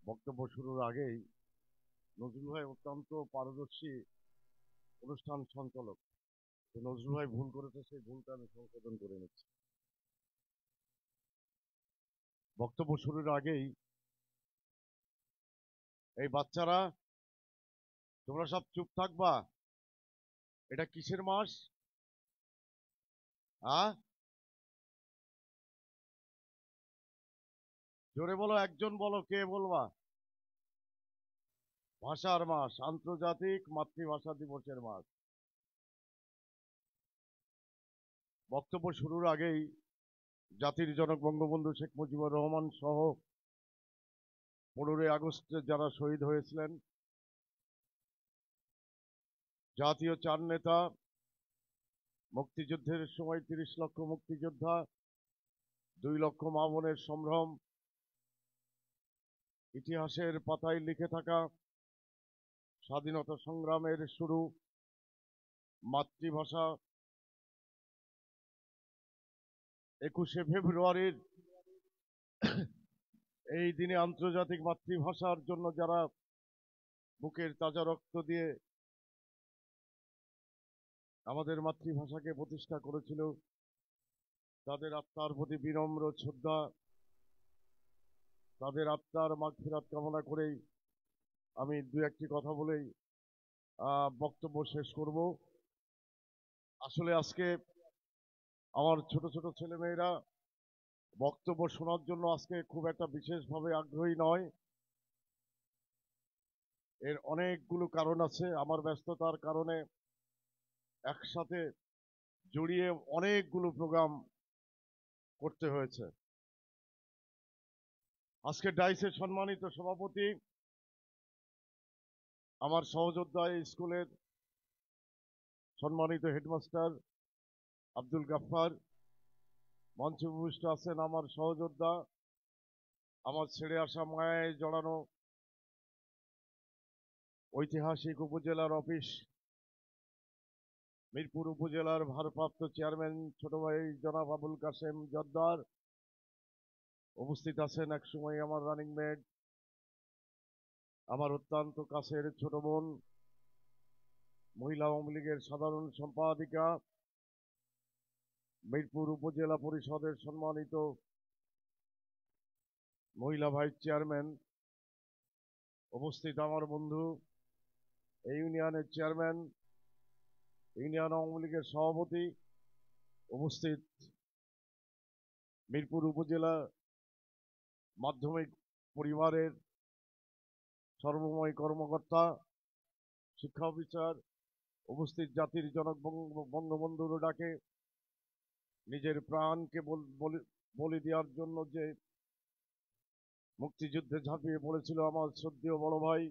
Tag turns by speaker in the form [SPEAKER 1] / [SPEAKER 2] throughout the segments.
[SPEAKER 1] বক্তব্য শুরুর আগেই নজরুল ভাই অত্যন্ত পারদর্শী অনুষ্ঠান সঞ্চালক। তো নজরুল ভাই ভুল করেছে, সেই ভুলটা আমি সংশোধন করে নিচ্ছি। বক্তব্য শুরুর আগেই এই বাচ্চারা, তোমরা সব চুপ থাকবা। এটা কিসের মাস? জোরে বলো, একজন বলো, কে বলবা? ভাষার মাস, আন্তর্জাতিক মাতৃভাষা দিবসের মাস। বক্তব্য শুরুর আগেই জাতির জনক বঙ্গবন্ধু শেখ মুজিবুর রহমান সহ 15ই আগস্টে যারা শহীদ হয়েছিলেন, জাতীয় চার নেতা, মুক্তিযুদ্ধের সময় 30 লক্ষ মুক্তিযোদ্ধা, 2 লক্ষ মা বোনের সম্ভ্রম, ইতিহাসের পাতায় লিখে থাকা স্বাধীনতা সংগ্রামের শুরু মাতৃভাষা 21শে ফেব্রুয়ারির এই দিনে আন্তর্জাতিক মাতৃভাষার জন্য যারা বুকের তাজা রক্ত দিয়ে আমাদের মাতৃভাষাকে প্রতিষ্ঠা করেছিল, তাদের আত্মার প্রতি বিনম্র শ্রদ্ধা, তাদের আত্মার মাগফিরাত কামনা করেই আমি দু একটি কথা বলেই বক্তব্য শেষ করব। আসলে আজকে আমার ছোট ছোট ছেলেমেয়েরা বক্তব্য শোনার জন্য আজকে খুব একটা বিশেষভাবে আগ্রহী নয়। এর অনেকগুলো কারণ আছে। আমার ব্যস্ততার কারণে একসাথে জড়িয়ে অনেকগুলো প্রোগ্রাম করতে হয়েছে। আজকে ডাইসের সম্মানিত সভাপতি, আমার সহযোদ্ধা স্কুলের সম্মানিত হেডমাস্টার আব্দুল গাফফার, মঞ্চে উপবিষ্ট আছেন আমার সহযোদ্ধা, আমার ছেড়ে আসা মায়ায় জড়ানো ঐতিহাসিক উপজেলার অফিস, মিরপুর উপজেলার ভারপ্রাপ্ত চেয়ারম্যান ছোট ভাই জনাব আবুল কাসেম জর্দার, উপস্থিত আছেন একসময় আমার রানিং মেট, আমার অত্যন্ত কাছের ছোট বোন, মহিলা আওয়ামী লীগের সাধারণ সম্পাদিকা, মিরপুর উপজেলা পরিষদের সম্মানিত মহিলা ভাইস চেয়ারম্যান, উপস্থিত আমার বন্ধু এই ইউনিয়নের চেয়ারম্যান, ইউনিয়ন আওয়ামী লীগের সভাপতি, উপস্থিত মিরপুর উপজেলা মাধ্যমিক পরিবারের সর্বময় কর্মকর্তা, শিক্ষা অফিসার, উপস্থিত জাতির জনক বঙ্গবন্ধুর ডাকে নিজের প্রাণকে বলি দেওয়ার জন্য যে মুক্তিযুদ্ধে ঝাঁপিয়ে পড়েছিল আমার শ্রদ্ধেয় বড় ভাই,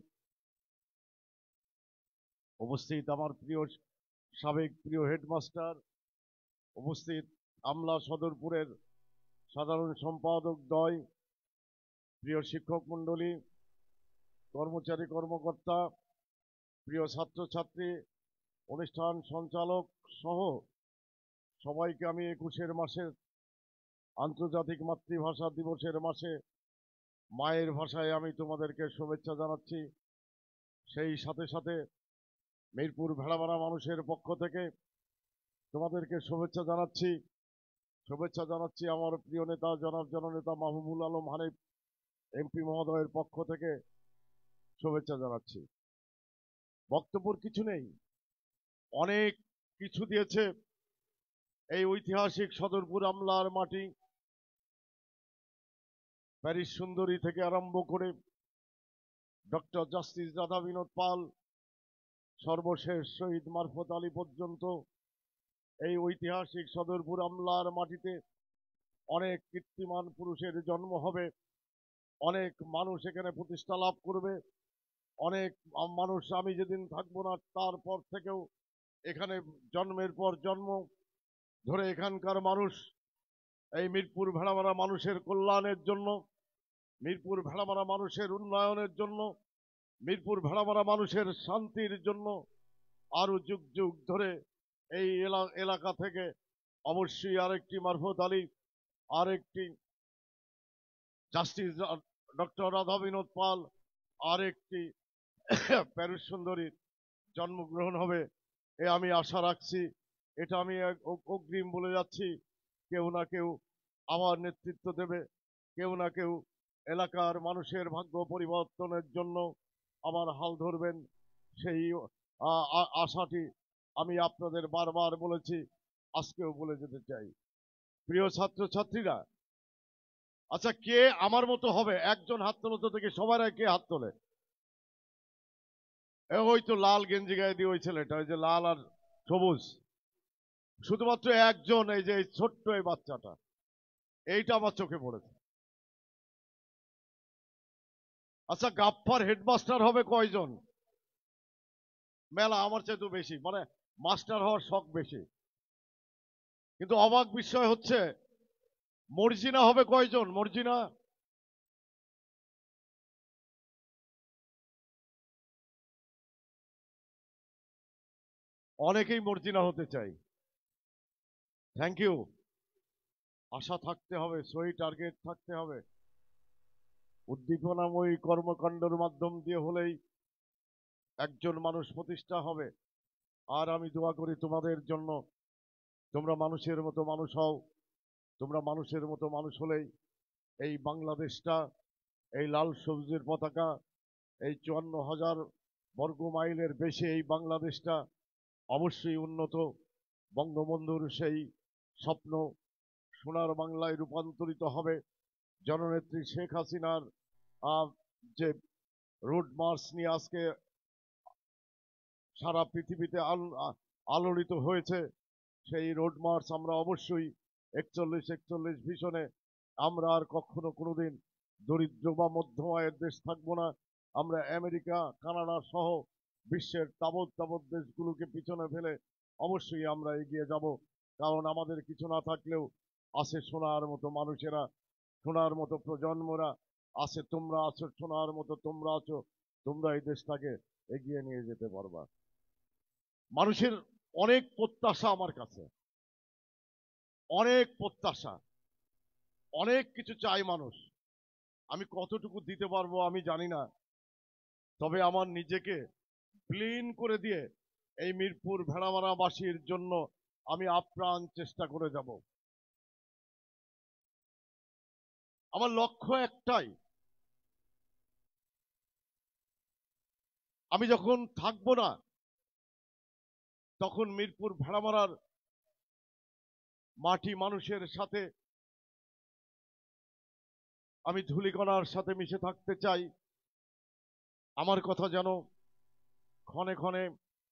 [SPEAKER 1] উপস্থিত আমার প্রিয় সাবেক প্রিয় হেডমাস্টার, উপস্থিত আমলা সদরপুরের সাধারণ সম্পাদক দ্বয়, প্রিয় শিক্ষক মণ্ডলী, কর্মচারী কর্মকর্তা, প্রিয় ছাত্রছাত্রী, অনুষ্ঠান সঞ্চালক সহ সবাইকে আমি 21 মাসের আন্তর্জাতিক মাতৃভাষা দিবসের মাসে মায়ের ভাষায় আমি তোমাদেরকে শুভেচ্ছা জানাচ্ছি। সেই সাথে সাথে মিরপুর ভেড়ামারা মানুষের পক্ষ থেকে তোমাদেরকে শুভেচ্ছা জানাচ্ছি আমার প্রিয় নেতা জনাব জননেতা মাহবুবুল আলম হানিফ এমপি মহোদয়ের পক্ষ থেকে শুভেচ্ছা জানাচ্ছি। বক্তব্যের কিছু নেই, অনেক কিছু দিয়েছে এই ঐতিহাসিক সদরপুর আমলার মাটি, প্যারিস সুন্দরী থেকে আরম্ভ করে ডক্টর জাস্টিস রাধা বিনোদ পাল, সর্বশেষ শহীদ মারফত আলী পর্যন্ত এই ঐতিহাসিক সদরপুর আমলার মাটিতে অনেক কীর্তিমান পুরুষের জন্ম হবে, অনেক মানুষ এখানে প্রতিষ্ঠা লাভ করবে, অনেক মানুষ, আমি যেদিন থাকবো না তারপর থেকেও এখানে জন্মের পর জন্ম ধরে এখানকার মানুষ এই মিরপুর ভেড়ামারা মানুষের কল্যাণের জন্য, মিরপুর ভেড়ামারা মানুষের উন্নয়নের জন্য, মিরপুর ভেড়ামারা মানুষের শান্তির জন্য আরো যুগ যুগ ধরে এই এলাকা থেকে অবশ্যই আরেকটি মারফত আলী, আরেকটি জাস্টিস ডক্টর রাধা বিনোদ পাল আর একটি প্যারিস সুন্দরীর জন্মগ্রহণ হবে এ আমি আশা রাখছি। এটা আমি অগ্রিম বলে যাচ্ছি, কেউ না কেউ আমার নেতৃত্ব দেবে, কেউ না কেউ এলাকার মানুষের ভাগ্য পরিবর্তনের জন্য আমার হাল ধরবেন। সেই আশাটি আমি আপনাদের বারবার বলেছি, আজকেও বলে যেতে চাই। প্রিয় ছাত্রছাত্রীরা, আচ্ছা কে আমার মতো হবে? একজন হাত তোলো তো দেখি, সবার আগে কে হাত তোলে? ওই তো লাল গেঞ্জি গায়ে দিয়ে ওই ছেলেটা, ওই যে লাল আর সবুজ, শুধুমাত্র একজন, এই যে ছোট্ট এই বাচ্চাটা, এইটা আমার চোখে পড়েছে। আচ্ছা গাফফার হেডমাস্টার হবে কয়জন? মেলা, আমার চাইতে বেশি, মানে মাস্টার হওয়ার শখ বেশি। কিন্তু অবাক বিষয় হচ্ছে মর্জিনা হবে কয়জন? মর্জিনা অনেকেই মর্জিনা হতে চাই। Thank you. আশা থাকতে হবে, সই টার্গেট থাকতে হবে। উদ্দীপনাময়ী কর্মকাণ্ডের মাধ্যম দিয়ে হলেই একজন মানুষ প্রতিষ্ঠা হবে। আর আমি দোয়া করি তোমাদের জন্য, তোমরা মানুষের মতো মানুষ হও। তোমরা মানুষের মতো মানুষ হলেই এই বাংলাদেশটা, এই লাল সবুজের পতাকা, এই 54,000 বর্গ মাইলের বেশি এই বাংলাদেশটা অবশ্যই উন্নত, বঙ্গবন্ধুর সেই স্বপ্ন সোনার বাংলায় রূপান্তরিত হবে। জননেত্রী শেখ হাসিনার যে রোড মার্চ নিয়ে আজকে সারা পৃথিবীতে আলোড়িত হয়েছে, সেই রোড মার্চ আমরা অবশ্যই 41-41 ভিশনে আমরা আর কখনো কোনোদিন দরিদ্র বা মধ্যম আয়ের দেশ থাকবো না। আমরা আমেরিকা, কানাডা সহ বিশ্বের তাবৎ তাবৎ দেশগুলোকে পিছনে ফেলে অবশ্যই আমরা এগিয়ে যাব। কারণ আমাদের কিছু না থাকলেও আছে সোনার মতো মানুষেরা, সোনার মতো প্রজন্মরা আছে। তোমরা আছো সোনার মতো, তোমরা আছো, তোমরা এই দেশটাকে এগিয়ে নিয়ে যেতে পারবা। মানুষের অনেক প্রত্যাশা আমার কাছে, অনেক প্রত্যাশা, অনেক কিছু চাই মানুষ। আমি কতটুকু দিতে পারবো আমি জানি না, তবে আমার নিজেকে বিলীন করে দিয়ে এই মিরপুর ভেড়ামারাবাসীর জন্য আমি আপ্রাণ চেষ্টা করে যাব। আমার লক্ষ্য একটাই, আমি যখন থাকবো না তখন মিরপুর ভেড়ামারার মাটি মানুষের সাথে আমি ধূলিকণার সাথে মিশে থাকতে চাই। আমার কথা যেন ক্ষণে ক্ষণে,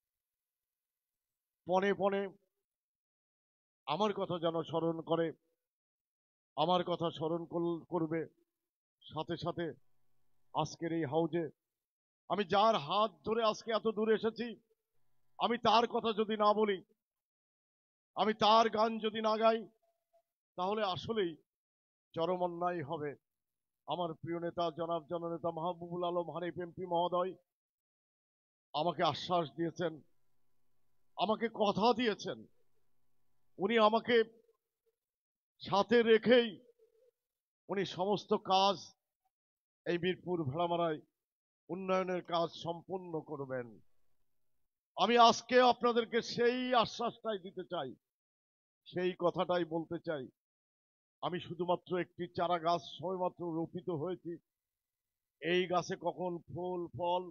[SPEAKER 1] পনে পনে আমার কথা যেন স্মরণ করে, আমার কথা স্মরণ করবে। সাথে সাথে আজকের এই হাউজে আমি যার হাত ধরে আজকে এত দূরে এসেছি, আমি তার কথা যদি না বলি, আমি তার গান যদি না গাই, তাহলে আসলেই চরম অন্যায় হবে। আমার প্রিয় নেতা জনাব জননেতা মাহবুবুল আলম হানিফ এমপি মহোদয় আমাকে আশ্বাস দিয়েছেন, আমাকে কথা দিয়েছেন, উনি আমাকে সাথে রেখেই উনি সমস্ত কাজ এই মিরপুর ভেড়ামারায় উন্নয়নের কাজ সম্পূর্ণ করবেন। আমি আজকে আপনাদেরকে সেই আশ্বাসটাই দিতে চাই, সেই কথাটাই বলতে চাই। আমি শুধুমাত্র একটি চারা গাছ সবেমাত্র রোপিত হয়েছি, এই গাছে কখন ফুল ফল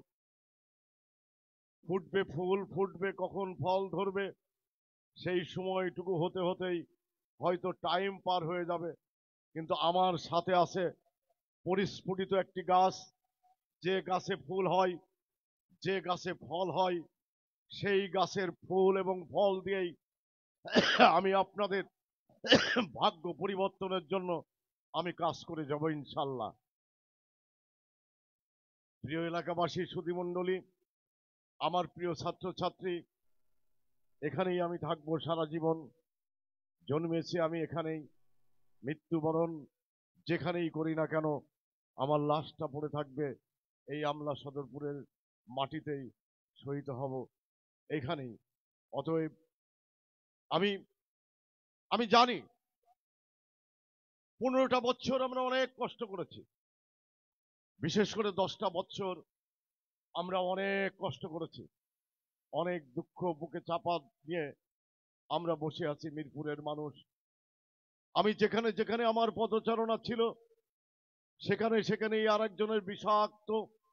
[SPEAKER 1] ফুটবে, ফুল ফুটবে, কখন ফল ধরবে, সেই সময়টুকু হতে হতেই হয়তো টাইম পার হয়ে যাবে। কিন্তু আমার সাথে আছে পরিস্ফুটিত একটি গাছ, যে গাছে ফুল হয়, যে গাছে ফল হয়, সেই গাছের ফুল এবং ফল দিয়েই আমি আপনাদের ভাগ্য পরিবর্তনের জন্য আমি কাজ করে যাব ইনশাল্লাহ। প্রিয় এলাকাবাসী, সুধীমণ্ডলী, আমার প্রিয় ছাত্রছাত্রী, এখানেই আমি থাকবো সারা জীবন। জন্মেছি আমি এখানেই, মৃত্যুবরণ যেখানেই করি না কেন আমার লাশটা পড়ে থাকবে এই আমলা সদরপুরের মাটিতেই, শহীদ হব এখানেই। অতএব আমি আমি জানি 15টা বছর আমরা অনেক কষ্ট করেছি, বিশেষ করে 10টা বছর আমরা অনেক কষ্ট করেছি, অনেক দুঃখ বুকে চাপা দিয়ে আমরা বসে আছি মিরপুরের মানুষ। আমি যেখানে যেখানে আমার পদচারণা ছিল সেখানে সেখানেই আরেকজনের বিষাক্ত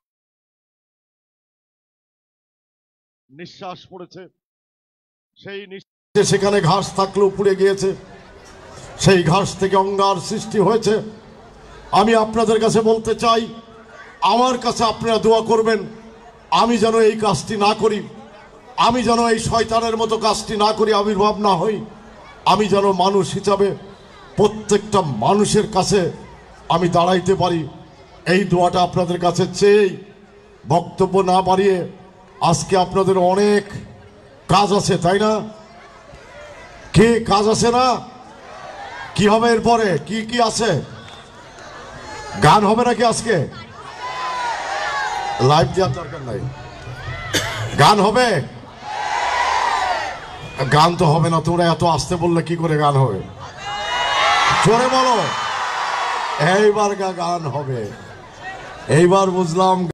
[SPEAKER 1] নিঃশ্বাস পড়েছে। সেই নিঃশ্বাসে সেখানে ঘাস থাকলেও পুড়ে গিয়েছে, সেই ঘাস থেকে অঙ্গার সৃষ্টি হয়েছে। আমি আপনাদের কাছে বলতে চাই, আমার কাছে আপনারা দোয়া করবেন আমি যেন এই কাজটি না করি, আমি যেন এই শয়তানের মতো কাজটি না করি, আবির্ভাব না হই। আমি যেন মানুষ হিসাবে প্রত্যেকটা মানুষের কাছে আমি দাঁড়াইতে পারি, এই দোয়াটা আপনাদের কাছে চেয়েই বক্তব্য না বাড়িয়ে, আজকে আপনাদের অনেক কাজ আছে, তাই না? কি কাজ আছে না? কি হবে এরপরে? কি কি আছে? গান হবে নাকি আজকে? লাইভ দেওয়ার দরকার নাই, গান হবে? গান তো হবে না, তোমরা এত আসতে বললে কি করে গান হবে? জোরে বলো। এইবার গান হবে, এইবার বুঝলাম।